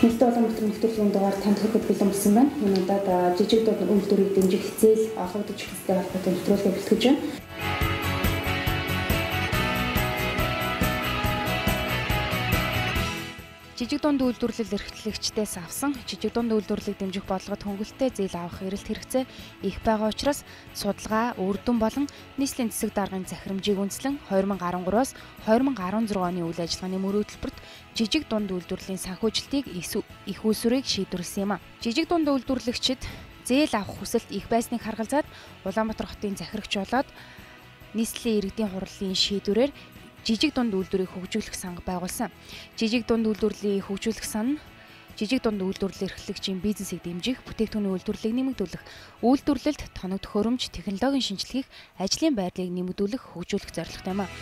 Нээлттэй Улаанбаатар нэвтрүүлгийн дугаар танд хүргэж бэлэн болсон байна. Энэ удаад жижиг дунд үйлдвэрийг дэмжих зээл олгогдож эхэлсэнтэй холбоотой нэвтрүүлгээ бэлтгэж байна. Жижиг дунд үйлдвэрлэл эрхлэгчдээс авсан жижиг дунд үйлдвэрлэлийг дэмжих бодлогод хөнгөлөлттэй зээл авах эрэлт хэрэгцээ их байгаа учраас судалгаа, үр дүн болон нийслэлийн засаг даргын захирамжийг үндэслэн 2013-аас 2016 оны үйл ажиллагааны мөрөө төлбөрт жижиг дунд үйлдвэрлэлийн санхүүжилтийг их үүсвэрийг шийдвэрлэсэн юм а. Жижиг дунд үйлдвэрлэгчид зээл авах хүсэлт их байсныг харгалзаад Улаанбаатар хотын захирагч болоод нийслэлийн иргэдийн хурлын шийдвэрээр жижиг дунд үйлдвэрийг хөгжүүлэх санга байгуулсан. Жижиг дунд үйлдвэрлэлийг хөгжүүлэх сан нь жижиг дунд үйлдвэрлэл эрхлэгчийн бизнесийг дэмжих, бүтээгдэхүүний үйлдвэрлэлийг нэмэгдүүлэх, үйлдвэрлэлд тоног төхөөрөмж, технологийн шинжилгээг, ажлын байрлалыг нэмэгдүүлэх, хөгжүүлэх зорилготой юм а.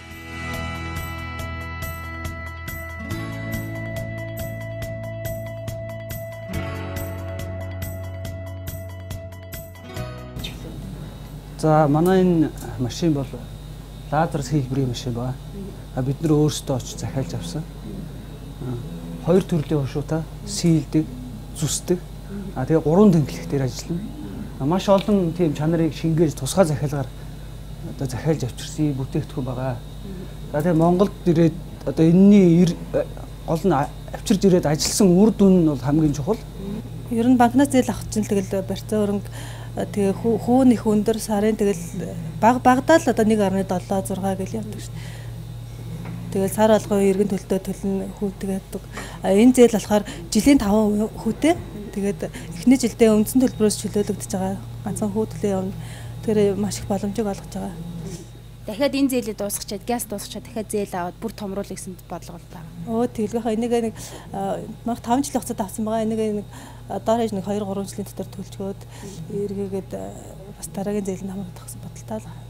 За манай энэ машин бол лазер хэлбэрийн машин байна. Бид нэр өөрсдөө очиж захиалж авсан. Хоёр төрлийн хушуутай сийлдэг, зүсдэг. Тэгээ 3 тэнхлэгтээр ажиллана. Маш олон тийм чанарыг шингээж тусгай захиалгаар одоо захиалж авчирсан бүтээгдэхүүн байгаа. За тэгээ Монголд ирээд одоо энэний гол нь авчирж ирээд ажилласан үр дүн нь бол хамгийн чухал. Ер нь банкнаас зээл авах чинь тэгэл барьцаа өрнг тэгээ хүүн их өндөр сарын тэгэл багадаа л одоо 1.76 гэж явдаг шүү дээ. Тэгэл сар алгын иргэн төлтөө төлнө хүүтэйг яддаг. Энэ зээл болохоор жилийн 5 хүүтэй. Тэгээд эхний жилдээ үндсэн төлбөрөөс чөлөөлөгдөж байгаа. Ганцхан хүү төлөө явна. Тэр маш их боломжийг олгож байгаа. Дахиад энэ зээлээ дуусгачаад газ дуусгачаад дахиад зээл аваад бүр томруулах гэсэн бодлого байна. Тэглэхээ энийг нэг 5 жилийн хугацаанд авсан байгаа. Энийг нэг доорож нэг 2-3 жилийн дотор төлчгөөд эргээгээд бас дараагийн зээл нь хамгаалах гэсэн бодолтой л байна.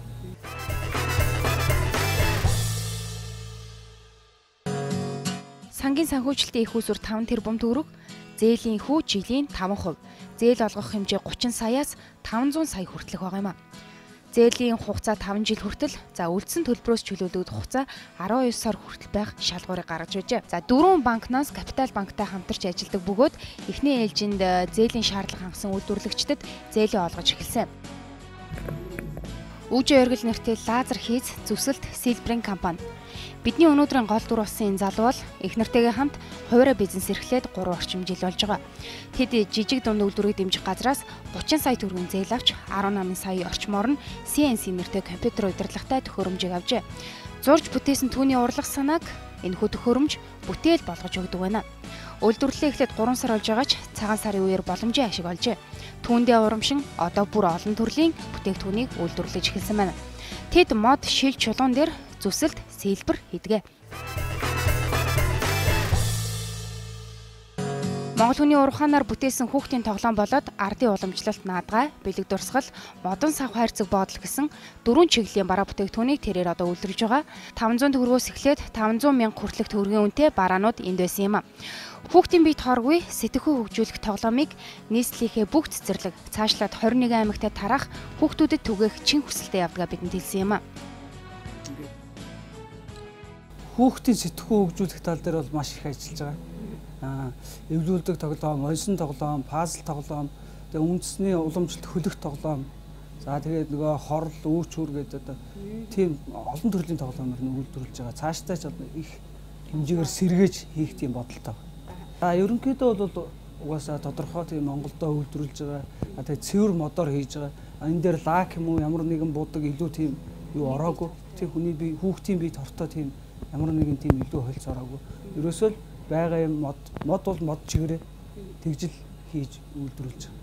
Сангийн санхүүжилтийн их үүсвэр 5 тэрбум төгрөг, зээлийн хүү жилийн 5%, зээл олгох хэмжээ 30 саяас 500 сая хүртэлх байгаа юм а. Зээлийн хугацаа 5 жил хүртэл, үлдсэн төлбөрөөс чөлөөлөгдөх хугацаа 12 сар хүртэл байх шалгуурыг гаргаж байжээ. 4 банкнаас Капитал банктай хамтарч ажилладаг бөгөөд эхний ээлжинд зээлийн шаардлага хангасан үйлдвэрлэгчдэд зээлээ олгож эхэлсэн. Үжи оргил нэртэй лазер хийц зүсэлт сэлбэрийн компани. Бидний өнөөдрийн гол дүр болсон энэ залуу бол их нартайгаа хамт хуваараа бизнес эрхлээд 3 орчим жил болж байгаа. Тэд жижиг дунд үйлдвэрийг дэмжих газраас 30 сая төгрөгийн зээл авч 18 сая орчмоор нь CNC нэртэй компьютер удирдлагатай төхөөрөмжийг авжээ. Зурж бүтээсэн түүний урлах санааг энэхүү төхөөрөмж бүтээл болгож өгдөг байна. Үйлдвэрлэлээ эхлээд 3 сар болж байгаач цагаан сарын үеэр боломжийн ашиг олжээ. Түүндээ урамшин одоо бүр олон төрлийн бүтээгдэхүүнийг үйлдвэрлэж эхэлсэн байна. Тэд мод шил чулуун дээр зүсэлт сэлбэр хийдэг. Монгол хүний ураханаар бүтээсэн хүүхдийн тоглоом болоод ардын уламжлалт наадгай, бэлэг дурсгал, модон сав хайрцаг боодол гэсэн 4 чиглэлийн бараа бүтээгдэхүүнийг тэрээр одоо үйлдвэрлэж байгаа. 500 төгрөгөөс эхлээд 500 мянга хүртэлх төгрөгийн үнэтэй бараанууд энд байсан юм а. Хүүхдийн биед хоргүй сэтгэхүй хөгжүүлэх тоглоомыг нийслэлийнхээ бүх цэцэрлэг цаашлаад 21 аймагтад тарах хүүхдүүдэд түгээх чин хүсэлтэд явдгаа бидэнд хэлсэн юм а. Хүүхдийн сэтгэхүй хөгжүүлэх тал дээр бол маш их ажиллаж байгаа. Эвлүүлдэг тоглоом, онсон тоглоом, пазл тоглоом, тэгээ үндэсний уламжлалт хөлөх тоглоом. За тэгээд нөгөө хорл, үүчүүр гэдэг одоо тийм олон төрлийн тоглоомор үйлдвэрлэж байгаа. Цаашдаа ч их хэмжээгээр сэргээж хийх тийм бодолтой байна. Ерөнхийдөө бол угаасаа тодорхой тийм Монголдо үйлдвэрлэж байгаа. Тэгээд цэвэр модоор хийж байгаа. Энэ дээр лак юм уу ямар нэгэн будаг илүү тийм юу ороогүй. Тийм хүний бие хүүхдийн биед хортой тийм ямар нэгэн тийм илүү холц ороогүй. Ерөөсөө байгаа юм мод бол мод чигээрээ тэгжил хийж үйлдвэрлэж байгаа.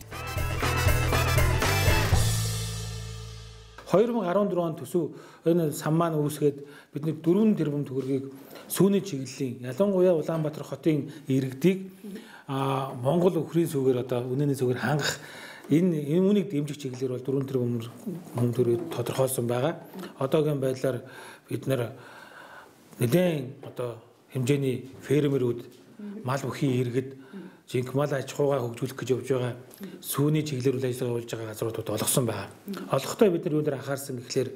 2014 он төсөв энэ сан маань үүсгээд бидний 4 тэрбум төгрөгийг сүүний чиглэлийн ялангуяа Улаанбаатар хотын иргэдийг Монгол өхрийн сүгээр одоо үнэний сүгээр хангах энэ үнийг дэмжих чиглэлээр бол 4 тэрбум төгрөгийг тодорхойлсон байгаа. Одоогийн байдлаар бид нэгэн одоо хэмжээний фермерүүд мал бүхий иргэд жинк мал аж ахуйгаа хөгжүүлэх гэж явж байгаа сүүний чиглэлээр үйл ажиллагаа болж байгаа газруудад олгосон байна. Олгохдоо бид нар юу нэр анхаарсан гэхлээр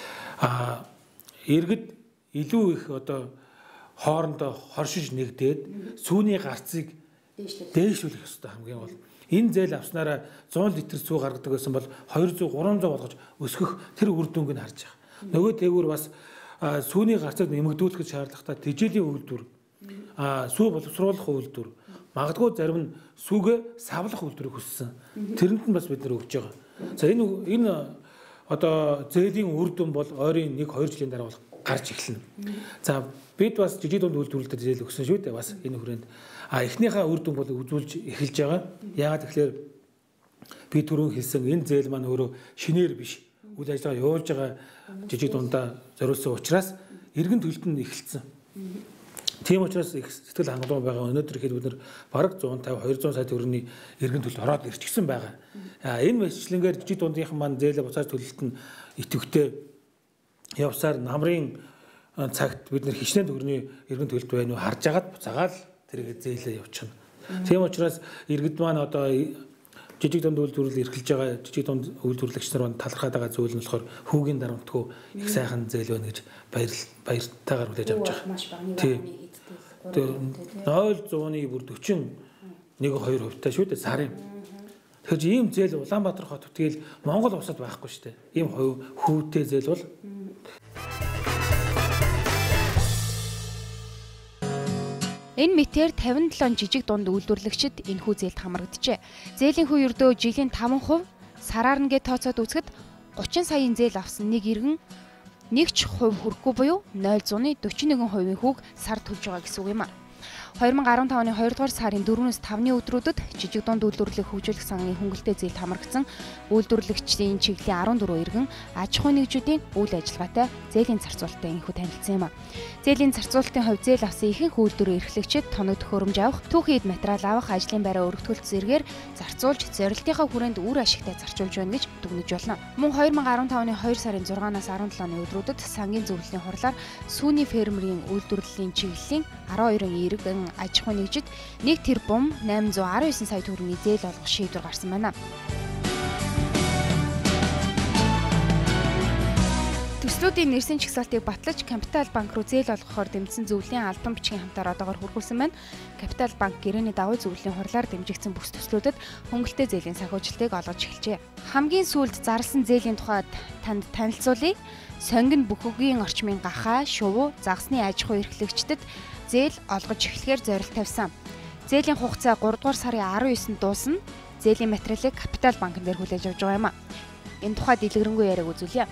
иргэд илүү их одоо хоорондоо хоршиж нэгдээд сүүний гарцыг дээшлүүлэх ёстой хамгийн гол. Энэ зээл авснараа 100 литр сүү гаргадаг байсан бол 200 300 болгож өсгөх тэр үр дүнг нь харж байгаа. Нөгөө дээгүүр бас сүүний гарцыг нэмэгдүүлэх шаардлагатай тэжээлийн үйлдвэр, сүү боловсруулах үйлдвэр, магадгүй зарим нь сүүгээ савлах үйлдвэрийг хүссэн. Тэрэнд нь бас бид нар өгж байгаа. За энэ одоо зээлийн үр дүн бол ойрын 1-2 жилийн дараа бол гарч эхэлнэ. За бид бас жижиг дунд үйлдвэрлэлд зээл өгсөн шүү дээ. Бас энэ хүрээнд эхнийхээ үр дүн бол үзүүлж эхэлж байгаа. Яагаад тэгэхээр би түрүүн хэлсэн энэ зээл маань өөрөө шинээр биш. Үйл ажиллагаа явуулж байгаа жижиг дундаа зориулсан учраас эргэн төлөлт нь эхэлсэн. Тийм учраас их сэтгэл хангалуун байгаа. Өнөөдөр ихэд бид нар бараг 150-200 сая төгрөгийн эргэн төлөлт ороод ирчихсэн байгаа. Энэ мэтлэнгээр жижиг дундынхан маань зээлээ буцааж төлөлт нь идэвхтэй явсаар намрын цагт бид нар хичнээн төгрөгийн эргэн төлөлт байна уу харж агаад буцаагаад тэрийг зээлээ явуучихна. Тийм учраас иргэд маань одоо жижиг дунд үйлдвэрлэл эрхэлж байгаа жижиг дунд үйлдвэрлэгч нар маань талархаад байгаа зүйл нь болохоор хүүгийн дарамтгүй их сайхан зээл байна гэж баяртайгаар хүлээж авч байгаа. Тийм. 0.100-ны бүр 41-2% таа шүү дээ сарын. Тэгэхээр ийм зээл Улаанбаатар хот тэгэл Монгол улсад байхгүй шүү дээ. Ийм хүүтэй зээл бол Энэ мэтээр 57 жижиг дунд үйлдвэрлэгчид энэхүү зээлд хамрагджээ. Зээлийн хүү ердөө жилийн 5%, сараар нэгэ тооцоод үзэхэд 30 саяын зээл авсан нэг иргэн 1% хүрэхгүй буюу 0.41% хүүг сар төлж байгаа гэсэн үг юм а. 2015 оны 2 дугаар сарын 4-өөс 5-ны өдрүүдэд жижиг дунд үйлдвэрлэлийг хөгжүүлэх сангийн хөнгөлтэй зээлд хамрагдсан үйлдвэрлэгчдийн чиглэлийн 14 иргэн аж ахуйн нэгжүүдийн үйл ажиллагаатай зээлийн зарцуулалттай энэхүү танилцсан юм а. Зээлийн зарцуулалтын хувьд зээл авсан ихэнх үйлдвэрийн эрхлэгчид тоног төхөөрөмж авах, түүхийд материал авах, ажлын байраа өргөтгөлт зэргээр зарцуулж зорилтынхаа хүрээнд үр ашигтай зарчуулж байна гэж дүгнэж байна. Мөн 2015 оны 2 сарын 6-наас 17-ны өдрүүдэд сангийн зөвлөлийн хурлаар сүүний фермерийн үйлдвэрлэлийн чиглэлийн 12 иргэн аж ахуйн нэгжид 1 тэрбум 819 сая төгрөгийн зээл олгох шийдвэр гарсан байна. Төслүүдийн нэрсийн чагсаалтыг батлаж Капитал банк руу зээл олгохоор дэмжсэн зөвлөлийн албан бичгийн хамтаар одоогоор хүргүүлсэн байна. Капитал банк гэрээний давуу зөвлөлийн хурлаар дэмжигдсэн бүс төслүүдэд хөнгөлтэй зээлийн санхүүжилтийг олгож эхэлжээ. Хамгийн сүүлд зарласан зээлийн тухайд танд танилцуулъя. Сонгин бүхөгийн орчмын гахаа, шувуу, загсны аж ахуй эрхлэгчдэд зээл олгож эхлэхээр зорилт тавьсан. Зээлийн хугацаа 3 дугаар сарын 19-нд дуусна. Зээлийн материалыг Капитал банкн дээр хүлээж авч байгаа юм а. Энэ тухай дэлгэрэнгүй яриаг үзүүлье.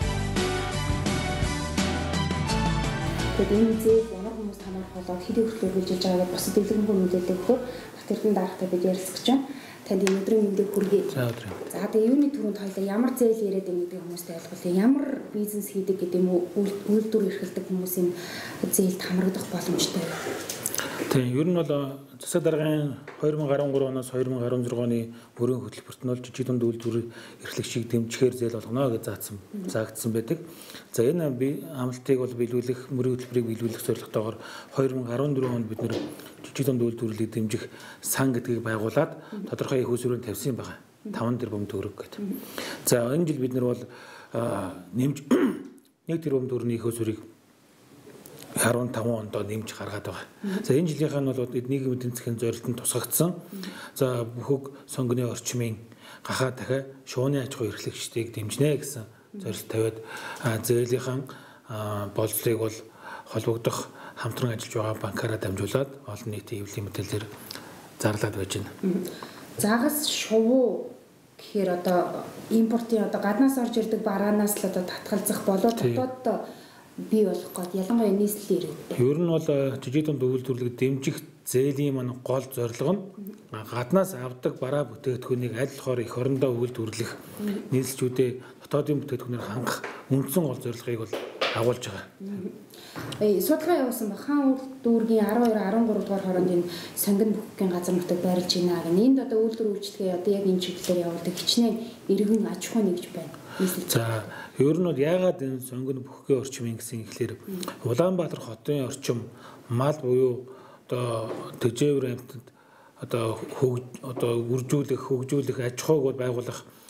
Тэгээд энэ зээл ямар хүмүүст хамаарах болоод хэдийн хүртэл үргэлжлэж байгаа гэдээ бусад дэлгэрэнгүй мэдээлэл өгөхөөр тэрхэн дарахтаа бид ярилцж байна. Танд энэ өдрийн мэндийг хүргэе. За тэгээд юуны түрүүнд хоёлаа ямар зээл яриад байна гэдэг хүмүүстэй ойлгуулъя. Ямар бизнес хийдэг гэдэг юм уу, үйлдвэр эрхэлдэг хүмүүсийн зээлд хамрагдах боломжтой. Тийм, ер нь бол засаг даргын 2013 оноос 2016 оны бүрийн хөтөлбөрт нь бол жижиг дунд үйлдвэр эрхлэгчийг дэмжихээр зээл олгоно гэж заагдсан байдаг. За энэ амлалтыг бол биелүүлэх, мөрийн хөтөлбөрийг биелүүлэх зорилготойгоор 2014 онд бид нэр жижиг дунд үйлдвэрлэлийг дэмжих сан гэдгийг байгуулад тодорхой их усүрээр тавьсан байгаа. 5 тэрбум төгрөг гэдэг. За энэ жил бид нар бол нэмж 1 тэрбум төгрөгийн их усүрийг 15 онд нэмж гаргаад байгаа. За энэ жилийнх нь бол нийгмийн эдийн засгийн зорилтод тусгагдсан. За бүхэг сонгоны орчмын гахаа дахиад шууны аж ахуй эрхлэгчдийг дэмжнэ гэсэн зорилт тавиад зээлийнхэн болцлыг бол холбогдох хамтран ажиллаж байгаа банкаараа дамжуулаад олон нийтийн хэвлэлийн мэдээлэлээр зарлаад байж байна. Загас шувуу гэхээр одоо импортын одоо гаднаас орж ирдэг бараанаас л одоо татгалзах болоод дотоод бий болох гээд ялангуяа нийслэл иргэд. Ер нь бол жижиг дунд үйлдвэрлэлийг дэмжих зээлийн маань гол зорилго нь гаднаас авдаг бараа бүтээгдэхүүнийг аль болохоор эх орондоо үйлдвэрлэх нийслэлчүүдэд дотоодын бүтээгдэхүүнээр хангах үндсэн гол зорилгыг бол агуулж байгаа. Судалгаа явуулсан ба хаан үйлдвэргийн 12-13 дугаар хооронд энэ сонгин бүхгийн газар нутаг байрлаж байна гэх. Энд одоо үйлдвэр үйлчлэгээ одоо яг энэ чиглэлээр явуулдаг хичнээн иргэн аж ахуй нэгж байна. За ер нь бол яагаад энэ сонгон бүхгийн орчмын гэсэн ихлээр Улаанбаатар хотын орчим мал буюу одоо тэжээвэр амьтад одоо хөгжүүлэх аж ахуйг байгуулах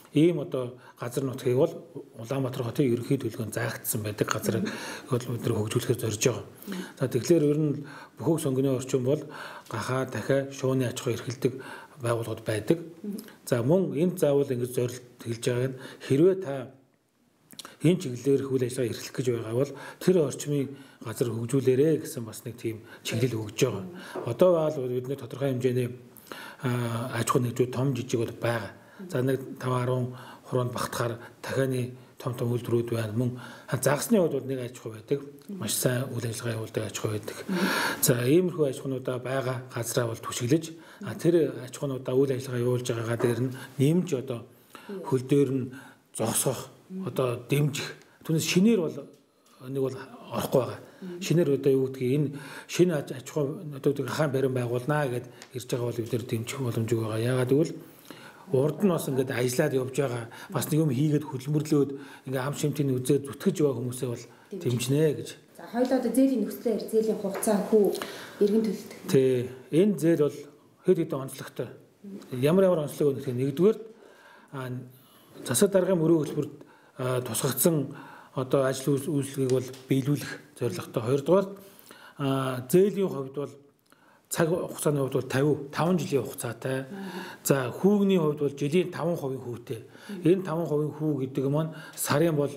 ийм одоо газар нутгийг бол Улаанбаатар хотын ерөнхий төлөвлөгөөнд заагдсан байдаг газрыг бид нэр хөгжүүлэхээр зорж байгаа. За тэгэхээр ер нь Бөхөг сонгоны орчин бол гахаа дахиад шууны аж ахуй эрхэлдэг байгууллагууд байдаг. За мөн энэ заавал ингэж зорилт хэлж байгааг нь хэрвээ та энэ чиглэлээр үйл ажиллагаа эрхлэх гэж байгаа бол тэр орчмын газар хөгжүүлээрэ гэсэн бас нэг тийм чиглэл өгж байгаа. Одоо бол бидний тодорхой хэмжээний аж ахуй нэгжүүд том жижиг бол байгаа. За нэг 5-10 хуруунд багтахаар дахианы том үйлдвэрүүд байна. Мөн загасны хувьд бол нэг аж ахуй байдаг. Маш сайн үйл ажиллагаа явуулдаг аж ахуй байдаг. За иймэрхүү аж ахуйнуудаа байгаа газраа бол түшиглэж тэр аж ахуйнуудаа үйл ажиллагаа явуулж байгаагаа дээр нь нэмж одоо хөл дээр нь зогсоох одоо дэмжих. Түүнээс шинээр бол нэг бол орохгүй байгаа. Шинээр одоо юу гэдгийг энэ шинэ аж ахуй одоо хаан барин байгуулнаа гэд ирж байгаа бол бид нэр дэмжих боломжгүй байгаа. Яагаад гэвэл урд нь бас ингээд ажиллаад явж байгаа бас нэг юм хийгээд хөдөлмөрлөөд ингээд ам шимтийн үзээд зүтгэж байгаа хүмүүсээ бол дэмжнэ гэж. За хоёул одоо зээлийн нөхцөлөөр зээлийн хугацаа хүү иргэн төлөлт. Тий. Энэ зээл бол хэд хэдэн онцлогтой. Ямар онцлог вэ гэхээр нэгдүгээр засаг даргын мөрөө хөтөлбөрт тусгагдсан одоо ажил үйлчлэгийг бол биелүүлэх зорилготой. Хоёрдугаар зээлийн хувьд бол цаг хугацааны хувьд бол 55 жилийн хугацаатай. За хүүгний хувьд бол жилийн 5% хүүтэй. Энэ 5% хүү гэдэг маань сарын бол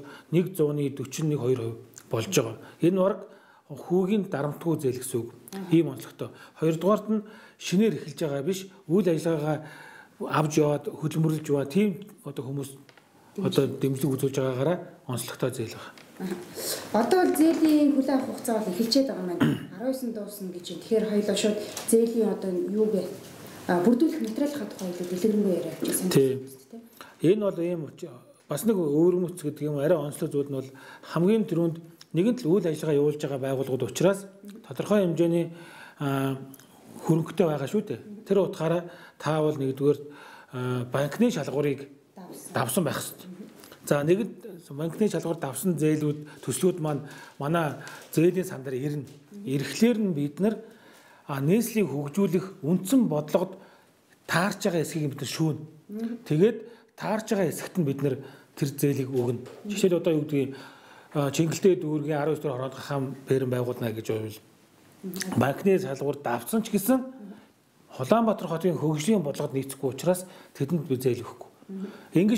141-2% болж байгаа. Энэ бараг хүүгийн дарамтгүй зээл гэсэн үг. Ийм онцлогтой. Хоёрдугаарт нь шинээр эхэлж байгаа биш, үйл ажиллагаагаа авч яваад хөдөлмөрлөж байгаа тийм одоо хүмүүс одоо дэмжлэг үзүүлж байгаагаараа онцлогтой зээл байна. Одоо бол зээлийн хүлээн авах хугацаа бол эхэлчихэд байгаа маань 19 дуусна гэж байна. Тэгэхээр хоёулаа шууд зээлийн одоо юу вэ? Бүрдүүлэх материалын тухай илүү дэлгэрэнгүй яриа авчихсан тийм. Энэ бол ийм бас нэг өвөрмөц гэдэг юм арай онцлог зүйл нь бол хамгийн түрүүнд нэгэн л үйл ажиллагаа явуулж байгаа байгууллагууд учраас тодорхой хэмжээний хөрөнгөтэй байгаа шүү дээ. Тэр утгаараа та бол нэгдүгээр банкны шалгуурыг давсан байх хэрэгтэй. За нэгд банкны шалгуур давсан зээлүүд төслүүд маань манай зээлийн сандар ирнэ. Ирэхлээр нь бид нар нийслэлийг хөгжүүлэх үндсэн бодлогод таарч байгаа эсхийг бид нар шүүнэ. Тэгээд таарч байгаа эсхт нь бид нар тэр зээлийг өгнө. Жишээл одоо юу гэдгийг Чингэлтэй дүүргийн 19 дэх хороод хаан бэрэн байгуулна гэж бол банкны шалгуур давсан ч гэсэн Улаанбаатар хотын хөгжлийн бодлогод нийцэхгүй учраас тэдэнд би зээл өгөхгүй. Ингэж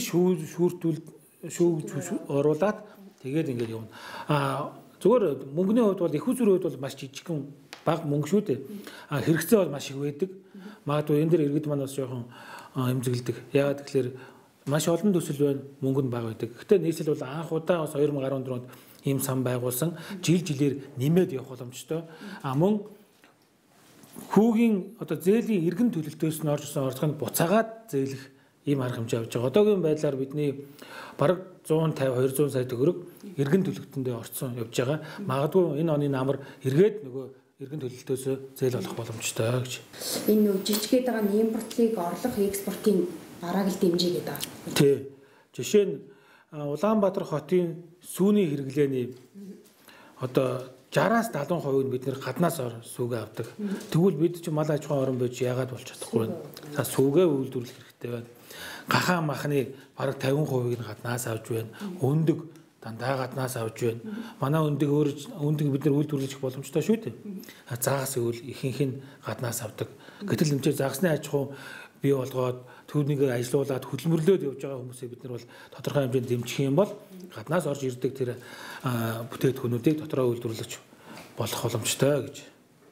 шүүртүүл оруулаад тэгээд ингэж явна. Зүгээр мөнгөний хувьд бол их үзүрийн хувьд бол маш жижигхэн бага мөнгө шүү дээ. Хэрэгцээ бол маш их байдаг. Магадгүй энэ дэр иргэд манаас жоохон эмзэглэдэг. Яагаад гэвэл маш олон төсөл байна, мөнгө нь бага байдаг. Гэхдээ нийслэл бол анх удаа бас 2014 онд ийм сан байгуулсан, жилээр нэмээд явах боломжтой. Мөн хүүгийн одоо зээлийн иргэн төлөлтөөс нь орж ирсэн орцгонд буцаагаад зээлэх ийм арга хэмжээ авч байгаа. Одоогийн байдлаар бидний бараг 150-200 сая төгрөг иргэн төлөлтөндөө орцсон явж байгаа. Магадгүй энэ оны намар эргээд нөгөө иргэн төлөлтөөс зээл олох боломжтой гэж. Энэ нөө жижигээд байгаа нь импортлыг орлох, экспортын барааг л дэмжиж байгаа. Тий. Жишээ нь Улаанбаатар хотын сүүний хэрэглээний одоо 60-70% нь бид нэр гаднаас сүүгээ авдаг. Тэгвэл бид ч мал аж ахуйн орн байж яагаад болж чадахгүй вэ? За сүүгээ үйлдвэрлэх хэрэгтэй байна. Гахаан махны бараг 50%-ийг нь гаднаас авч байна. Өндөг дандаа гаднаас авч байна. Манай өндөг бид нар үйлдвэрлэж боломжтой шүү дээ. Заагас өвөл ихэнх нь гаднаас авдаг. Гэтэл энэ загасны аж ахуй бий болгоод түүнийг ажилуулад хөдөлмөрлөөд явж байгаа хүмүүсээ бид нар бол тодорхой хэмжээнд дэмжих юм бол гаднаас орж ирдэг тэр бүтээгдэхүүнүүдийг дотроо үйлдвэрлэж болох боломжтой гэж.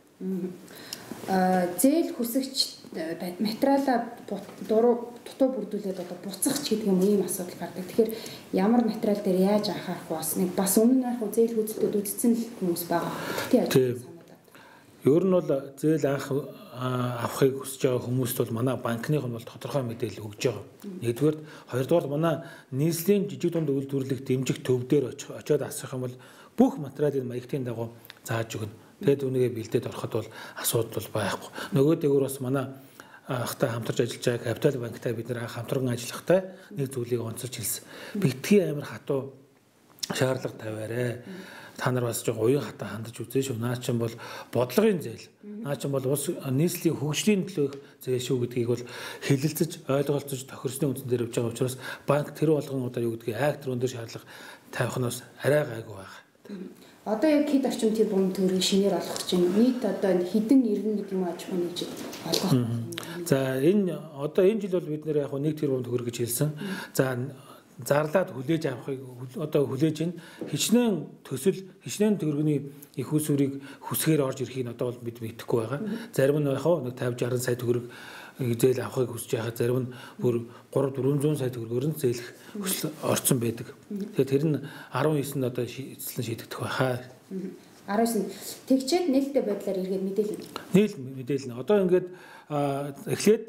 Зээл хүсэгч материалаа дутуу бүрдүүлээд одоо буцах ч гэдэг юм ийм асуудал гардаг. Тэгэхээр ямар материал дээр яаж анхаарах вэ? Бас өмнө нь яг зээл хүзэлтүүд үзсэн хүмүүс байгаа. Тийм. Ер нь бол зээл авахыг хүсэж байгаа хүмүүст бол манай банкных нь бол тодорхой мэдээлэл өгж байгаа. Нэгдүгээр, хоёрдугаар манай нийслэлийн жижиг дунд үйлдвэрлэх дэмжих төв дээр очиод асуух юм бол бүх материалын маягтын дагуу зааж өгнө. Тэгээд үнийгээ бэлдээд ороход бол асуудал байхгүй. Нөгөө дээгүүр бас манай ахтай хамтарч ажиллаж байгаа Капитал банктай бид нэр хамтран ажиллахтай нэг зүйлийг онцолж хэлсэн. Битгий амар хатуу шаардлага тавиарэ. та нар бас жоо уян хатан хандаж үзэн шүү. Наа чинь бол бодлогын зээл. Наа чинь бол улс нийслэлийн хөгжлийн төлөөх зээл шүү гэдгийг бол хэлэлцэж, ойлголцож тохирсны үндсэн дээр явж байгаа учраас банк тэр болгон одоо юу гэдгийг айхтар өндөр шаардлага тавих нь бас арай гайгүй байна. Одоо яг хэд орчим тэрбум төгрөгийг шинээр олгох чинь нийт одоо хэдэн иргэн гэдэг юм аж ахуйн нэгж олгох. За энэ жил бол бид нэр яг 1 тэрбум төгрөг гэж хэлсэн. За зарлаад хүлээж авахыг одоо хүлээж ин хичнээн төсөл хичнээн төгрөгийн их усүрийг хүсгээр орж ирэхийг одоо бол бид мэдэхгүй байгаа. Зарим нь яг нэг 50-60 сая төгрөг зээл авахыг хүсэж байхад зарим нь бүр 300-400 сая төгрөгөөр нь зээлэх хүсэл орцсон байдаг. Тэгэхээр тэр нь 19-нд одоо эзлэн шийдэгдэх байхаа. 19 тэгчээд нээлттэй байдлаар эргээд мэдээлнэ. Мэдээлнэ. Одоо ингээд эхлээд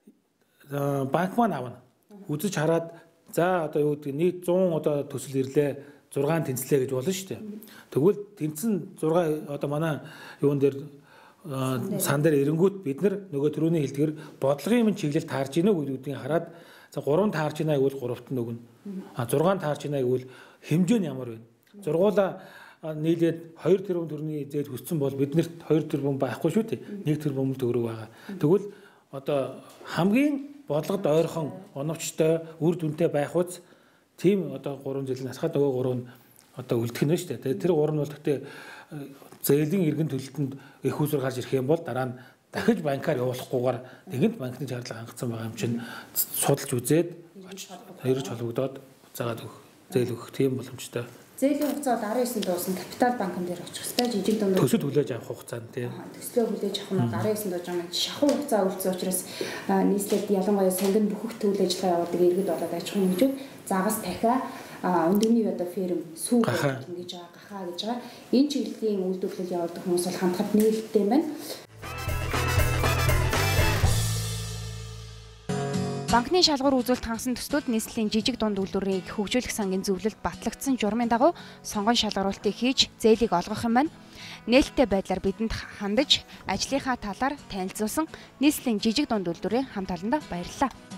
банк маань авна. Үзэж хараад за одоо юу гэдэг нийт 100 одоо төсөл ирлээ 6 тэнцлээ гэж болно шүү дээ. Тэгвэл тэнцэн 6 одоо манай юун дээр сан дээр эренгүүт бид нөгөө төрөний хэлдгэр бодлогын чиглэл таарж гинэ гэдгийг хараад за 3 таарж гинэ гэвэл 3-т нь өгнө. 6 таарж гинэ гэвэл хэмжээ нь ямар вэ? Зургуулаа нийлээд 2 тэрбум төгрөгийн зээл хүссэн бол биднэрт 2 тэрбум байхгүй шүү дээ. 1 тэрбум л төгрөг байгаа. Тэгвэл одоо хамгийн бодлогод ойрхон оновчтой үр дүнтэй байх үз тийм одоо 3 зээл насгаад нөгөө 3 нь одоо үлдэх нь шүү дээ. Тэр 3 нь бол гэхдээ зээлийн иргэн төлөлтөнд их усүр гарч ирэх юм бол дараа нь дахиж банкаар явуулахгүйгээр нэгэнт банкны шаардлага хангацсан байгаа юм чинь судалж үзээд хоёрч холбогдоод заагаад өгөх зээл өгөх тийм боломжтой. Зээлийн хугацаа 19-нд дуусна. Капитал банкн дээр очих хэвээр жижиг дунд төсөл хүлээж авах хугацаанд тийм. Төслөө хүлээж авах нь 19-нд дууж байгаа. Шахуу хугацаа үлдсэн учраас нийслэлд ялангуяа сонгон бүхэх төвл ажиллагаа явуулдаг иргэд болоод аж ахуйн хэмжээ загас дахиа өндөгний одоо ферм сүү гэж байгаа гахаа гэж байгаа. Энэ чиглэлийн үйлдвэрлэл явуулдаг хүмүүс бол хандхад нээлттэй юм байна. Банкны шалгуур үзүүлэлт хангасан төслүүд нийслэлийн жижиг дунд үйлдвэрийг хөгжүүлэх сангийн зөвлөлд батлагдсан журмын дагуу сонгон шалгаруултыг хийж зээлийг олгох юм байна. Нээлттэй байдлаар бидэнд хандаж ажлынхаа талаар танилцуулсан нийслэлийн жижиг дунд үйлдвэрийн хамт олондоо баярлалаа.